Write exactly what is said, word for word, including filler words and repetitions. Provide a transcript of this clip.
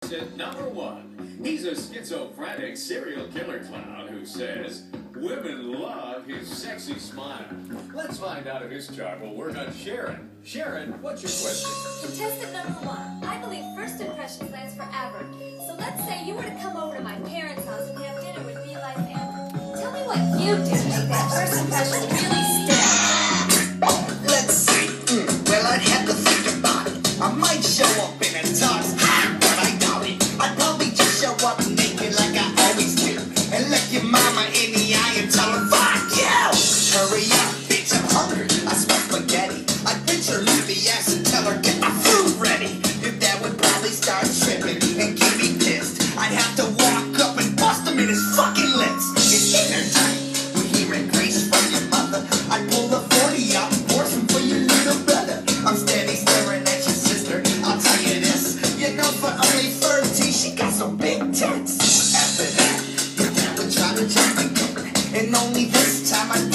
At number one, he's a schizophrenic serial killer clown who says women love his sexy smile. Let's find out if his charm will work on Sharon. Sharon, what's your question? Contestant number one, I believe first impressions last forever. So let's say you were to come over to my parents' house and have dinner with me like that. Tell me what you did to make that first impression really stick. Let's see. Mm, well, I'd have to think about it. I might show up in a tux, but I doubt it. I'd probably just show up naked like I always do, and look your mama in the eye and tell her, fuck you! Hurry up, bitch, I'm hungry. I smell spaghetti. I'd pinch her loopy ass and tell her, get my food ready. Your dad would probably start tripping and get me pissed. I'd have to walk up and bust him in his fucking lips. It's dinner time. We're hearing grace from your mother. I'd pull the forty out and force him for your little brother. I'm steady staring at your sister. I'll tell you this. You know, for only thirteen, she got some big tits. After that, your dad would try to jump again, and only this time I